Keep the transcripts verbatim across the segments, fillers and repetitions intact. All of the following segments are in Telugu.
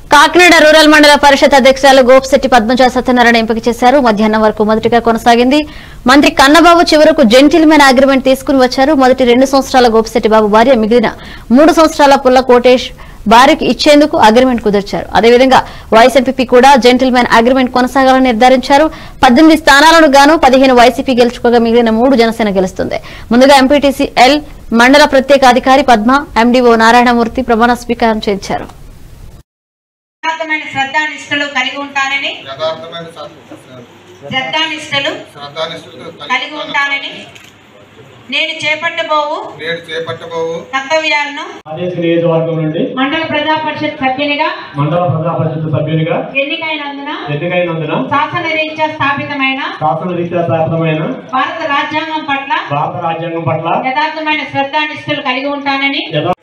కాకినాడ రూరల్ మండల పరిషత్ అధ్యక్షురాలు గోపిశెట్టి పద్మజ సత్యనారాయణ ఎంపిక చేశారు. మధ్యాహ్నం వరకు మొదటిగా కొనసాగింది. మంత్రి కన్నబాబు చివరకు జెంటిల్మెన్ అగ్రిమెంట్ తీసుకుని వచ్చారు. మొదటి రెండు సంవత్సరాల గోపిశెట్టి బాబు భార్య, మిగిలిన మూడు సంవత్సరాల పుల్ల కోటేష్ భార్యకు ఇచ్చేందుకు అగ్రిమెంట్ కుదిర్చారు. అదేవిధంగా వైస్ ఎంపీ కూడా జెంటిల్మెన్ అగ్రిమెంట్ కొనసాగాలని నిర్ధారించారు. పద్దెనిమిది స్థానాలను గాను పదిహేను వైసీపీ గెలుచుకోగా మిగిలిన మూడు జనసేన గెలుస్తుంది. ముందుగా ఎంపీటీసీ ఎల్ మండల ప్రత్యేక అధికారి పద్మ, ఎండీఓ నారాయణమూర్తి ప్రమాణ స్వీకారం చేయించారు. యథార్థమైన శ్రద్ధానిష్టలు కలిగి ఉంటానని శ్రద్ధానిష్టలు కలిగి ఉంటానని నేను చేపట్టబోవు నేను చేపట్టబోవు కర్తవ్యాలను ఆదేశ నియోజకవర్గం నుండి మండల ప్రజా పరిషత్ సభ్యునిగా మండల ప్రజా పరిషత్ సభ్యునిగా ఎన్నికైనందున ఎన్నికైనందున శాసన రీత్యా స్థాపితమైన శాసన రీత్యా స్థాపితమైన భారత రాజ్యాంగం పట్ల భారత రాజ్యాంగం పట్ల యథార్థమైన శ్రద్ధానిష్టలు కలిగి ఉంటానని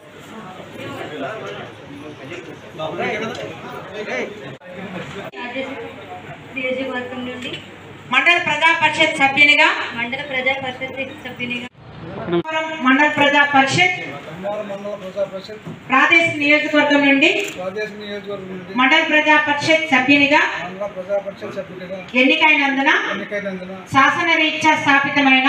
నియోజకవర్గం నుండి మండల ప్రజా పరిషత్ సభ్యునిగా మండల ప్రజా పరిషత్ సభ్యునిగా మండల ప్రజా పరిషత్ ప్రాదేశిక నియోజకవర్గం నుండి మండల ప్రజా పరిషత్ సభ్యునిగా ఎన్నికైనందున శాసన రీత్యా స్థాపితమైన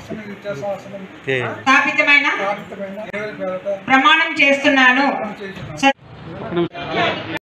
స్థాపితమైన ప్రమాణం చేస్తున్నాను.